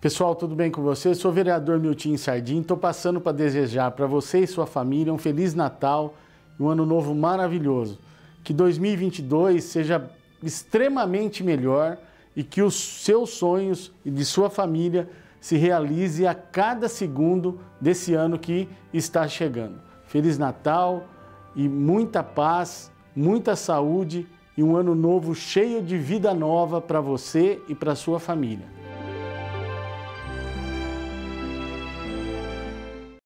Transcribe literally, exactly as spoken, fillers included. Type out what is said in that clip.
Pessoal, tudo bem com vocês? Sou o vereador Miltinho Sardim, estou passando para desejar para você e sua família um Feliz Natal e um Ano Novo maravilhoso. Que dois mil e vinte e dois seja extremamente melhor e que os seus sonhos e de sua família se realize a cada segundo desse ano que está chegando. Feliz Natal e muita paz, muita saúde e um ano novo cheio de vida nova para você e para sua família.